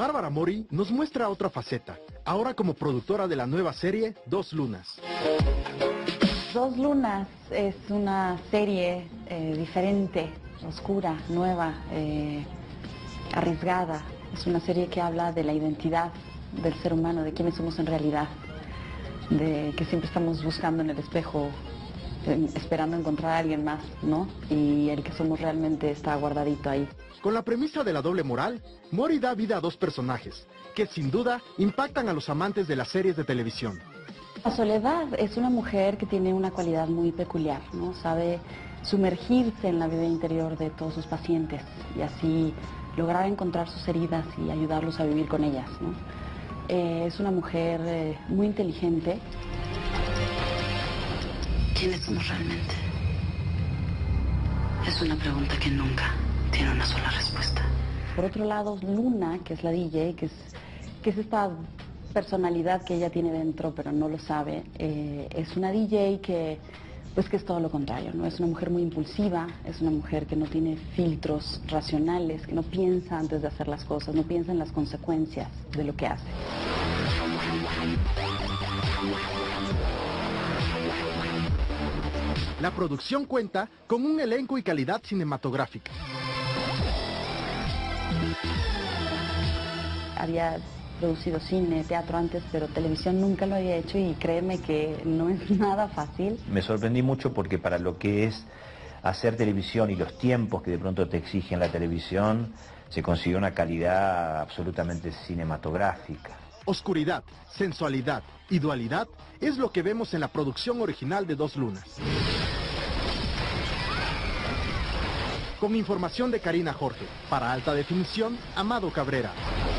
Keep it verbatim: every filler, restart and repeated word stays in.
Bárbara Mori nos muestra otra faceta, ahora como productora de la nueva serie Dos Lunas. Dos Lunas es una serie eh, diferente, oscura, nueva, eh, arriesgada. Es una serie que habla de la identidad del ser humano, de quiénes somos en realidad, de que siempre estamos buscando en el espejo, eh, esperando encontrar a alguien más, ¿no? Y el que somos realmente está guardadito ahí. Con la premisa de la doble moral, Mori da vida a dos personajes, que sin duda impactan a los amantes de las series de televisión. La Soledad es una mujer que tiene una cualidad muy peculiar, ¿no? Sabe sumergirse en la vida interior de todos sus pacientes y así lograr encontrar sus heridas y ayudarlos a vivir con ellas, ¿no? Eh, es una mujer eh, muy inteligente. ¿Quiénes somos realmente? Es una pregunta que nunca tiene una sola respuesta. Por otro lado, Luna, que es la D J, que es, que es esta personalidad que ella tiene dentro, pero no lo sabe, eh, es una D J que, pues que es todo lo contrario, ¿no? Es una mujer muy impulsiva, es una mujer que no tiene filtros racionales, que no piensa antes de hacer las cosas, no piensa en las consecuencias de lo que hace. La producción cuenta con un elenco y calidad cinematográfica. Había producido cine, teatro antes, pero televisión nunca lo había hecho y créeme que no es nada fácil. Me sorprendí mucho porque para lo que es hacer televisión y los tiempos que de pronto te exigen la televisión, se consiguió una calidad absolutamente cinematográfica. Oscuridad, sensualidad y dualidad es lo que vemos en la producción original de Dos Lunas. Con información de Karina Jorge, para Alta Definición, Amado Cabrera.